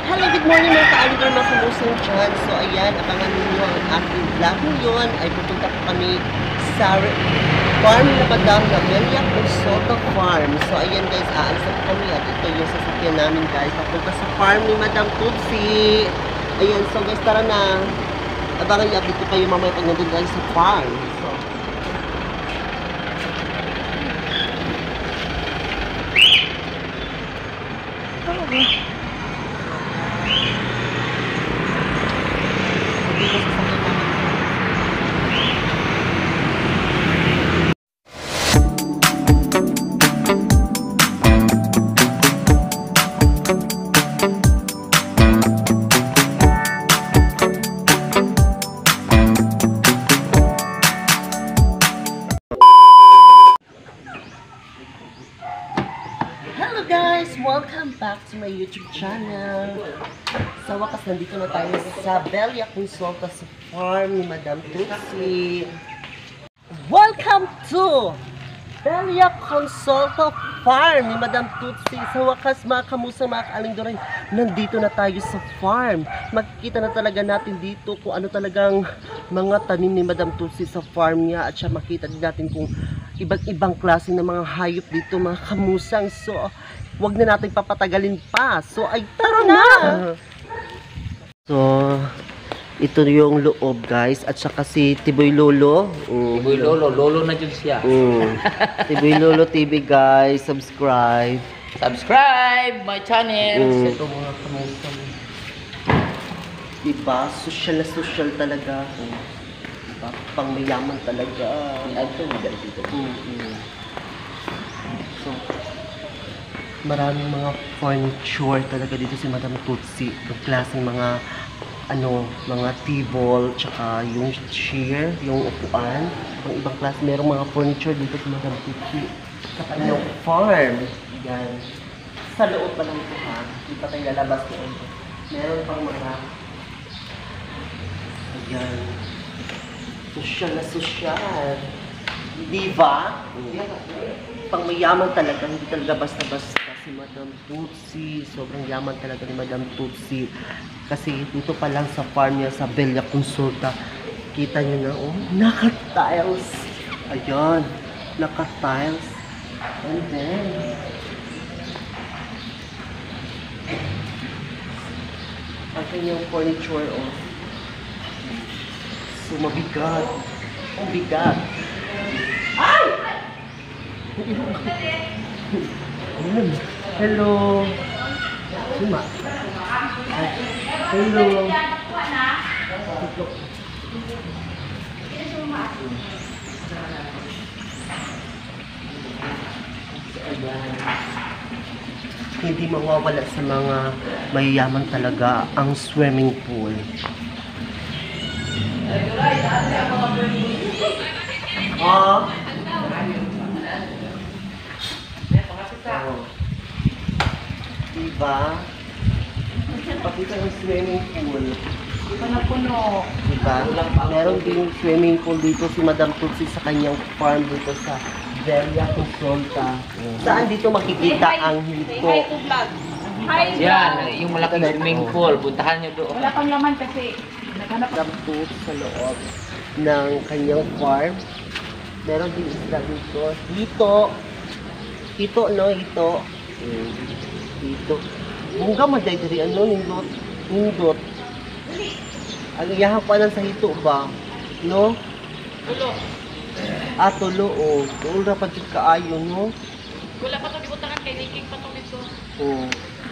Hello, good morning mga ka-aligar, mga kamusang dyan. So ayan, abangan ninyo ang aking vlog ngayon ay pupunta po kami sa farm na Madam Namelia Consoto Farm. So ayan guys, aalis na po kami at ito yung sasakyan namin guys. Papunta sa farm ni Madam Tutsi. Ayan, so guys, tara na. Abangan niyo, update ko kayo mamaya pag nandun guys sa farm. So, hello guys! Welcome back to my YouTube channel. Sa wakas, nandito na tayo sa Belia Consolta sa farm ni Madam Tutsi. Welcome to Belia Consolta Farm ni Madam Tutsi. Sa wakas, mga kamusa, mga kaalingdoray, nandito na tayo sa farm. Makikita na talaga natin dito kung ano talagang mga tanim ni Madam Tutsi sa farm niya. At siya makita din natin kung iba't ibang klase ng mga hayop dito, mga kamusang. So, wag na natin papatagalin pa. So, ay tara na! So, ito yung loob guys. At saka si Tiboy Lolo. Tiboy Lolo, Lolo na dyan siya. Tiboy Lolo TV guys, subscribe. Subscribe my channel. Ito mga kamusang. Diba? Social na social talaga. Diba? Pang mayaman talaga. Ito, madali dito. So, maraming mga furniture talaga dito si Madam Tutsi. Yung klaseng mga mga table, tsaka yung chair, yung upuan, ang ibang klase. Merong mga furniture dito si Madam Tutsi sa kanyang farm. Yan. Sa loob pa lang ito ha. Hindi pa tayo lalabas doon. Meron pang mga ayan. Sosyal na sosyal. Diba? Pang mayaman talaga, hindi talaga basta-basta si Madam Tutsi. Sobrang yaman talaga ni Madam Tutsi. Kasi dito pa lang sa farm niya sa Belia Consolta, kita niyo na, oh, naka-tiles. Ayan, naka-tiles. And then, ang kanyang furniture, oh. So, mabigat. Ang bigat. Ay! Hello. Suma. Hello. Hindi mawawala sa mga mayayaman talaga ang swimming pool. Oh. Diba? Pakita yung swimming pool. Ito na puno. Diba? Meron din swimming pool dito si Madam Tutsi sa kanyang farm dito sa Belia Consolta. Saan dito makikita ang hito? Yan, yung malaking swimming pool. Puntahan nyo doon. Wala pang laman kasi naghanap Madam Tutsi sa loob ng kanyang farm. Meron din isla dito. Hito, no? Hito. Hito. Bunga madayari, nindot. Ang iyahan pa lang sa hito ba? No? Tulo. Tulo, oh. Tulo na pa dito kaayo, no? Wala pa ito dibutakan kay Liking pa ito nito. Oh.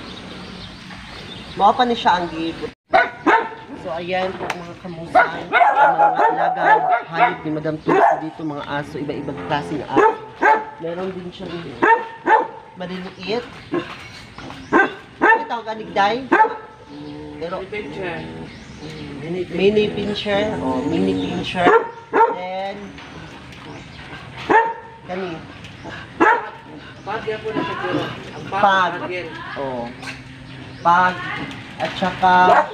Maka pa ni siya ang gibot. So, ayan po mga kamusan. Mga alagang hayop ni Madam Tutsi dito, mga aso, iba-ibang klaseng aso. Meron din siya dito. Maliliit. Ito ang ganigday. Pero, mini pincher. Oh, mini pincher. Then, kani. Pag yan po na siguro. Pag. Oh. Pag. At saka,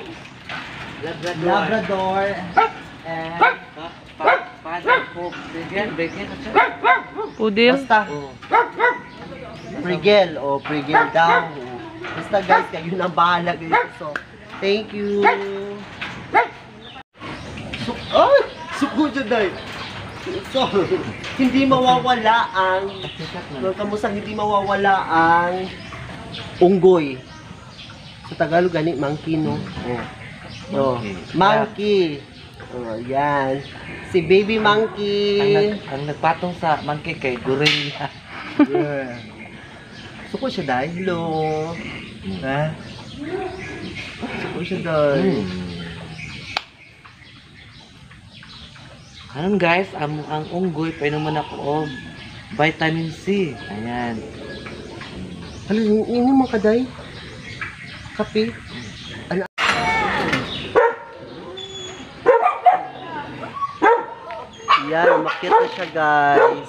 Labrador. And, Pudil. basta. Prigel. O, prigel daw. Basta guys, kayo na bahala guys. So, thank you. So, suko dyan dahil. So, hindi mawawala ang, kamusang hindi mawawala ang unggoy. Sa Tagalog, gani, monkey, no? Oh. Monkey. Oh, yan. Si baby monkey. Ang nagpatong sa monkey kay gorilla. Yeah. Suko siya dahil. Hello. Ha? Suko siya dahil. Ayan guys, ang unggoy, painuman ako og vitamin C. Ayan. Ano, ini mo kaday? Kape? Ano? Yan, umakyat na siya guys.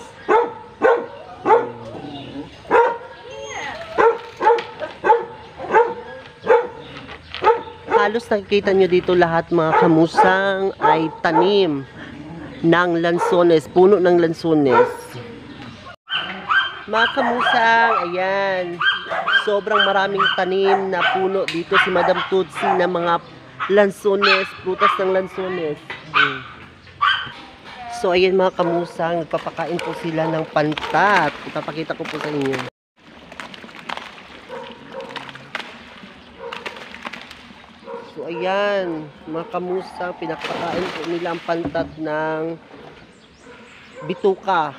Halos nakikita nyo dito lahat mga kamusang ay tanim ng lansones, puno ng lansones. Mga kamusang, ayan, sobrang maraming tanim na puno dito si Madam Tutsi na mga lansones, prutas ng lansones. So ayan mga kamusang, nagpapakain po sila ng pantat. Ipapakita ko po sa inyo. So ayan, mga kamusang, pinapakain po nila ang pantat ng bituka.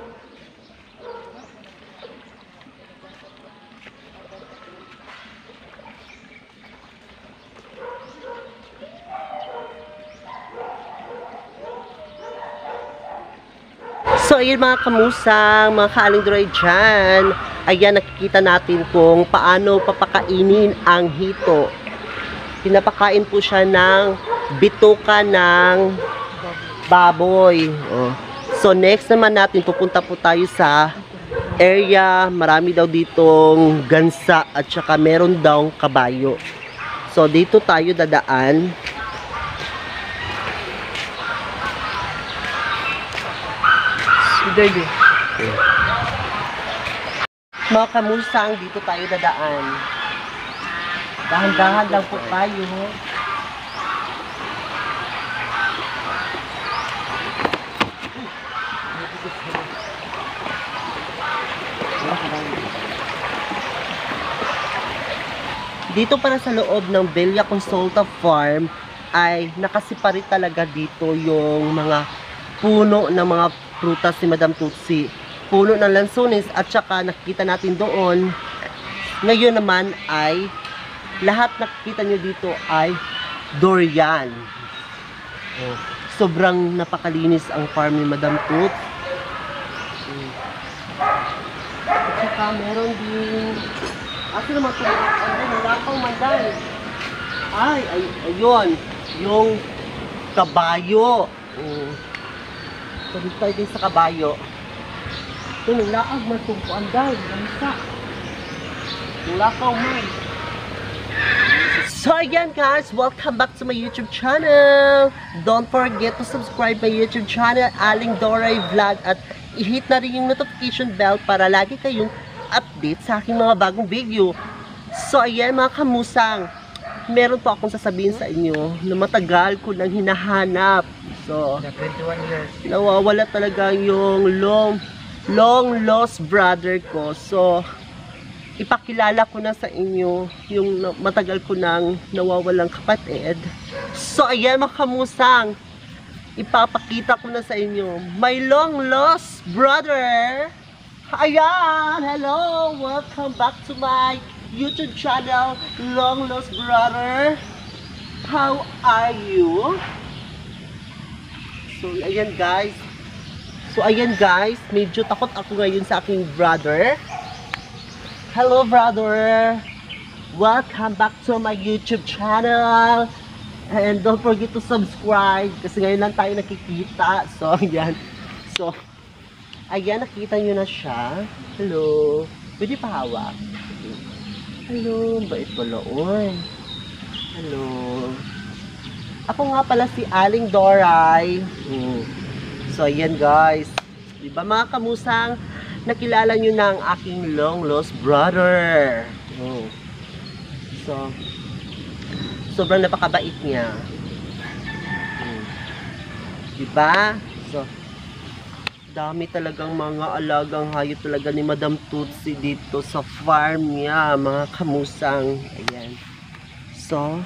So ayan mga kamusang, mga kaalingdroy dyan, ayan nakikita natin kung paano papakainin ang hito. Pinapakain po siya ng bituka ng baboy. Oh. So next naman natin, pupunta po tayo sa area, marami daw ditong gansa at saka meron daw kabayo. So dito tayo dadaan. Mga kamusang, dito tayo dadaan. Dahan-dahan lang po tayo. Dito para sa loob ng Belia Consulta Farm ay nakasiparit talaga dito yung mga puno ng mga prutas ni Madam Tutsi. Puno ng lansones at saka nakikita natin doon. Ngayon naman ay lahat nakikita nyo dito ay durian. Oh, sobrang napakalinis ang farm ni Madam Tut. At saka meron din asa naman ito? Ang lapang manday. Ayun. Yung kabayo. So, dito tayo din sa kabayo. Ito, nulaag man itong puanday. Gansa. Nulakaw man. So, ayan guys. Welcome back to my YouTube channel. Don't forget to subscribe my YouTube channel, Aling Doray Vlog. At i-hit na rin yung notification bell para lagi kayong update sa aking mga bagong video. So, ayan mga kamusang. Meron po akong sasabihin sa inyo na matagal ko nang hinahanap. So, 21 years. nawawala talaga yung long lost brother ko. So, ipakilala ko na sa inyo yung matagal ko nang nawawalang kapatid. So, ayan mga kamusang. Ipapakita ko na sa inyo my long lost brother. Ayan! Hello! Welcome back to my YouTube channel, Long Lost Brother. How are you? So, ayan guys. Medyo takot ako ngayon sa aking brother. Hello, brother. Welcome back to my YouTube channel. And don't forget to subscribe kasi ngayon lang tayo nakikita. So, ayan. So, ayan, nakita nyo na siya. Hello. Pwede pa hawak. Hello, bait pala on. Hello. Ako nga pala si Aling Doray. So, ayan guys. Diba mga kamusang, nakilala nyo na ang aking long lost brother. So, sobrang napakabait niya. Diba? So, dami talagang mga alagang hayop talaga ni Madam Tutsi dito sa farm niya, mga kamusang. Ayan. So,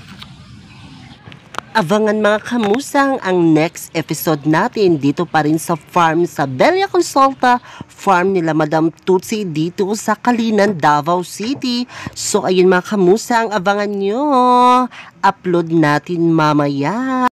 abangan mga kamusang ang next episode natin dito pa rin sa farm sa Belia Consulta, farm nila Madam Tutsi dito sa Kalinan, Davao City. So ayun mga kamusang, abangan nyo. Upload natin mamaya.